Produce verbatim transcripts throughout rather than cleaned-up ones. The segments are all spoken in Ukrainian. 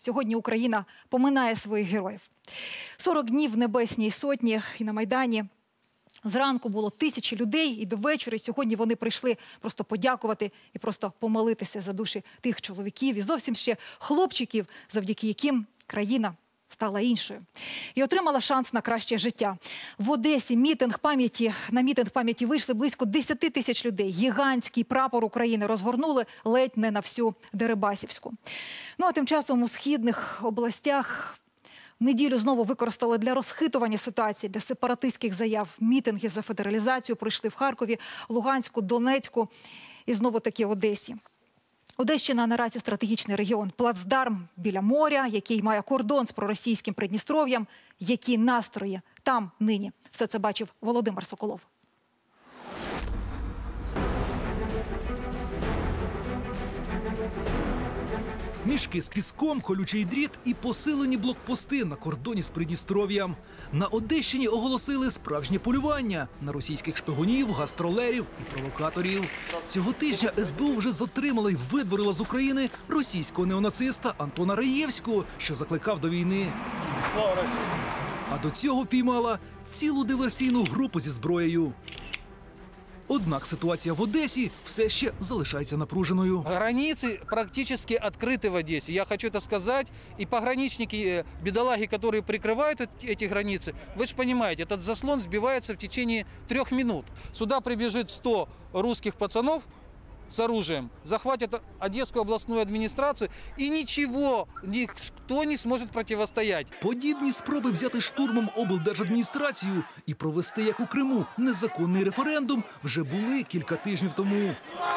Сьогодні Україна поминає своїх героїв. сорок днів в Небесній Сотні і на Майдані. Зранку було тисячі людей, і до вечора сьогодні вони прийшли просто подякувати і просто помолитися за душі тих чоловіків і зовсім ще хлопчиків, завдяки яким країна стала іншою. І отримала шанс на краще життя. В Одесі мітинг пам'яті, на мітинг пам'яті вийшли близько десяти тисяч людей. Гігантський прапор України розгорнули ледь не на всю Дерибасівську. Ну а тим часом у східних областях неділю знову використали для розхитування ситуації, для сепаратистських заяв. Мітинги за федералізацію пройшли в Харкові, Луганську, Донецьку і знову таки Одесі. Одещина наразі стратегічний регіон. Плацдарм біля моря, який має кордон з проросійським Придністров'ям. Які настрої там нині? Все це бачив Володимир Соколов. Мішки з піском, колючий дріт і посилені блокпости на кордоні з Придністров'ям. На Одещині оголосили справжнє полювання на російських шпигунів, гастролерів і провокаторів. Цього тижня ес бе у вже затримала й видворила з України російського неонациста Антона Раєвського, що закликав до війни. Слава Росії! А до цього впіймала цілу диверсійну групу зі зброєю. Однак ситуація в Одесі все ще залишається напруженою. Границы практически открыты в Одессе. Я хочу это сказать. И пограничники, бедолаги, которые прикрывают эти границы, вы же понимаете, этот заслон сбивается в течение трех минут. Сюда прибежит сто русских пацанов с оружием, захватят Одесскую областную администрацию, и ничего, никто не сможет противостоять. Подібні спроби взяти штурмом облдержадміністрацію і провести, як у Криму, незаконний референдум вже були кілька тижнів тому.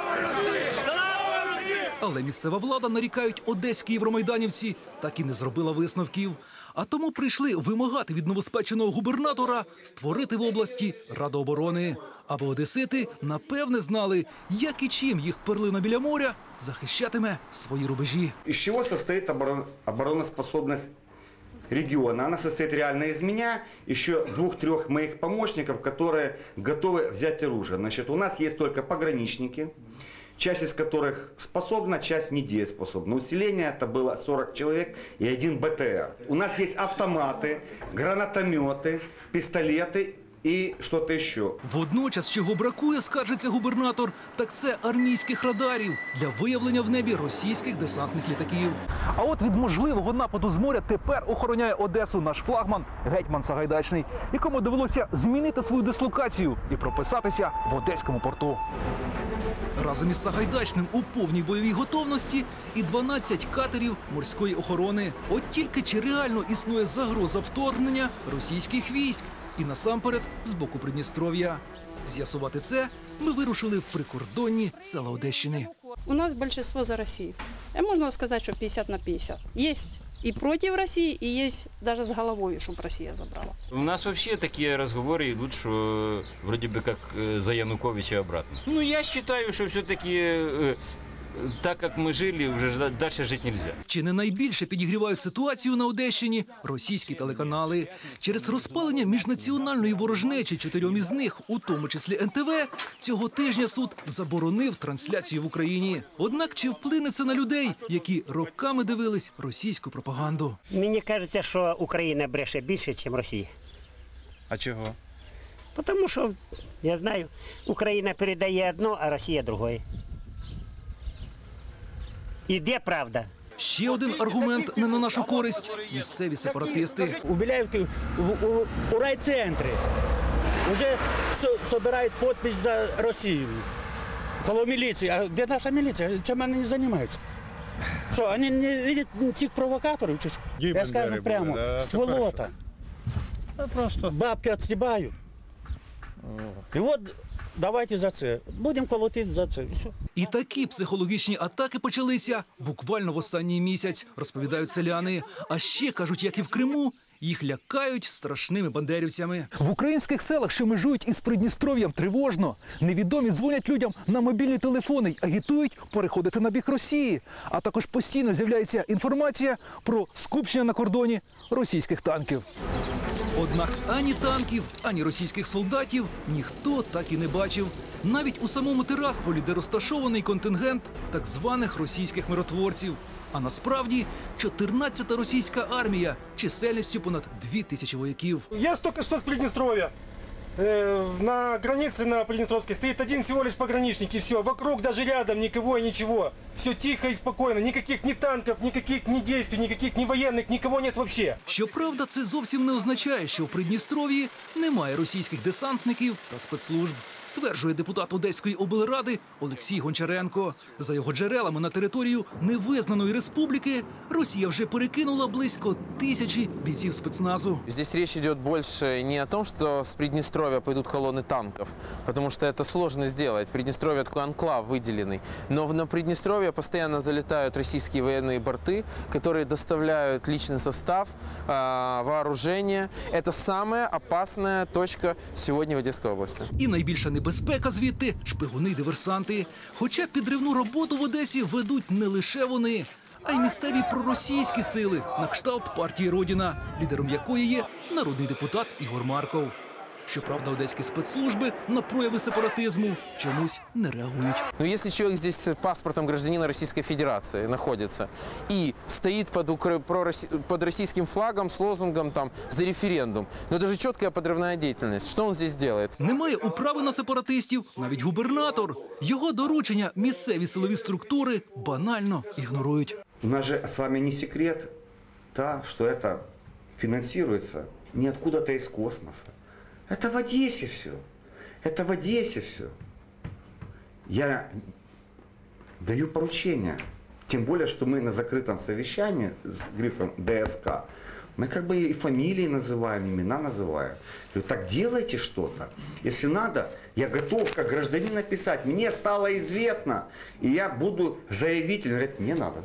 Але місцева влада, нарікають одеські євромайданівці, так і не зробила висновків. А тому прийшли вимагати від новоспеченого губернатора створити в області Раду оборони. Аби одесити, напевне, знали, як і чим їх перлина біля моря захищатиме свої рубежі. Из чего состоит оборон... обороноспособность региона? Она состоит реально из меня, еще двух-трех моих помощников, которые готовы взять оружие. Значит, у нас есть только пограничники, часть из которых способна, часть недееспособна. Усиление это было сорок человек и один бэ тэ эр. У нас есть автоматы, гранатометы, пистолеты і щось ще. Водночас, чого бракує, скаржиться губернатор, так це армійських радарів для виявлення в небі російських десантних літаків. А от від можливого нападу з моря тепер охороняє Одесу наш флагман гетьман Сагайдачний, якому довелося змінити свою дислокацію і прописатися в Одеському порту. Разом із Сагайдачним у повній бойовій готовності і дванадцять катерів морської охорони. От тільки чи реально існує загроза вторгнення російських військ? І насамперед з боку Придністров'я. З'ясувати це ми вирушили в прикордонні села Одещини. У нас більшість за Росію. Можна сказати, що п'ятдесят на п'ятдесят. Є і проти Росії, і є навіть з головою, щоб Росія забрала. У нас взагалі такі розмови йдуть, що вроді би як за Януковича обратно. Ну, я вважаю, що все-таки так, як ми жили, вже далі жити не можна. Чи не найбільше підігрівають ситуацію на Одещині російські телеканали? Через розпалення міжнаціональної ворожнечі чотирьом із них, у тому числі ен те ве, цього тижня суд заборонив трансляцію в Україні. Однак чи вплине це на людей, які роками дивились російську пропаганду? Мені кажеться, що Україна бреше більше, ніж Росія. А чого? Тому що, я знаю, Україна передає одно, а Росія друге. І де правда? Ще один аргумент не на нашу користь – місцеві сепаратисти. У Біляївці, у, у, у райцентрі, вже збирають підпис за Росію. Коло міліції. А де наша міліція? Чим вони не займаються? Що, вони не бачать цих провокаторів? Чи що? Я скажу прямо, сволота. Просто бабки відстібають. І от давайте за це. Будемо колотити за це. І все. І такі психологічні атаки почалися буквально в останній місяць, розповідають селяни. А ще, кажуть, як і в Криму, їх лякають страшними бандерівцями. В українських селах, що межують із Придністров'ям, тривожно. Невідомі дзвонять людям на мобільні телефони й агітують переходити на бік Росії. А також постійно з'являється інформація про скупчення на кордоні російських танків. Однак ані танків, ані російських солдатів ніхто так і не бачив. Навіть у самому Тирасполі, де розташований контингент так званих російських миротворців. А насправді чотирнадцята російська армія чисельністю понад дві тисячі вояків. Я только что с Приднестровья. Э, на границе на Приднестровской стоит один всего лишь пограничник, и все. Вокруг даже рядом никого и ничего. Все тихо и спокойно. Никаких ни танков, никаких ни действий, никаких ни военных, никого нет вообще. Щоправда, це зовсім не означає, що в Придністров'ї немає російських десантників та спецслужб, стверджує депутат Одеської облради Олексій Гончаренко. За його джерелами, на територію невизнаної республіки Росія вже перекинула близько тисячі бійців спецназу. Здесь речь идет больше не о том, что с Приднестровья пойдут колонны танков, потому что это сложно сделать. Приднестровье такой анклав выделенный. Но на Приднестровье постоянно залетают российские военные борты, которые доставляют личный состав, вооружение. Это самая опасная точка сегодня в Одесской области. І найбільша небезпека звідти – шпигуни й диверсанти. Хоча підривну роботу в Одесі ведуть не лише вони, а й місцеві проросійські сили на кшталт партії «Родіна», лідером якої є народний депутат Ігор Марков. Щоправда, одеські спецслужби на прояви сепаратизму чомусь не реагують. Но если человек здесь с паспортом гражданина Российской Федерации находится и стоит под, укра... под российским флагом с лозунгом там «за референдум», но это же четкая подрывная деятельность. Что он здесь делает? Немає управи на сепаратистів навіть губернатор. Його доручення місцеві силові структури банально ігнорують. У нас же с вами не секрет, да, что это финансируется не откуда-то из космоса. Это в Одессе все. Это в Одессе все. Я даю поручение. Тем более, что мы на закрытом совещании с грифом ДСК, мы как бы и фамилии называем, имена называем. Говорю, так делайте что-то. Если надо, я готов как гражданин написать. Мне стало известно, и я буду заявителем. Говорит, не надо.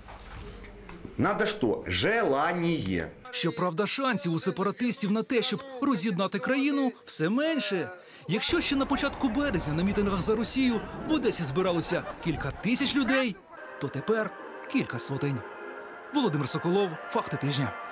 Надо что? Желание. Щоправда, шансів у сепаратистів на те, щоб роз'єднати країну, все менше. Якщо ще на початку березня на мітингах за Росію в Одесі збиралося кілька тисяч людей, то тепер кілька сотень. Володимир Соколов, «Факти тижня».